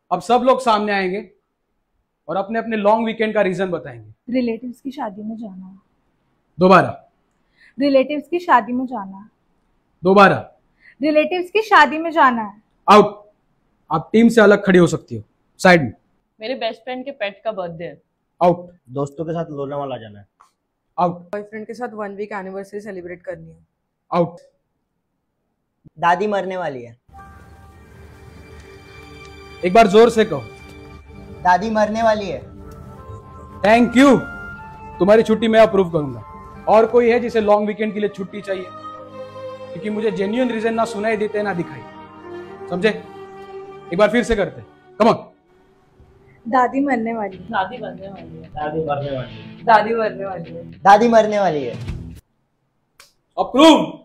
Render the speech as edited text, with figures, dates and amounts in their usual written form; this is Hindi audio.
अब सब लोग सामने आएंगे और अपने अपने लॉन्ग वीकेंड का रीजन बताएंगे। रिलेटिव्स की शादी में जाना है। दोबारा। रिलेटिव्स की शादी में जाना है। दोबारा। रिलेटिव्स की शादी में जाना है। आउट। आप टीम से अलग खड़ी हो सकती हो, साइड में। मेरे बेस्ट फ्रेंड के पेट का बर्थडे है। आउट। दोस्तों के साथ लोनावाला जाना है। आउट। बॉयफ्रेंड के साथ 1 वीक एनिवर्सरी सेलिब्रेट करनी है। आउट। दादी मरने वाली है। एक बार जोर से कहो। दादी मरने वाली है। Thank you. तुम्हारी छुट्टी मैं अप्रूव करूंगा। और कोई है जिसे लॉन्ग वीकेंड के लिए छुट्टी चाहिए? क्योंकि मुझे जेन्युइन रीजन ना सुनाई देते ना दिखाई, समझे? एक बार फिर से करते, कम ऑन। दादी मरने वाली है। दादी बनने वाली है। दादी मरने वाली है। दादी मरने वाली है। दादी मरने वाली है। अप्रूव।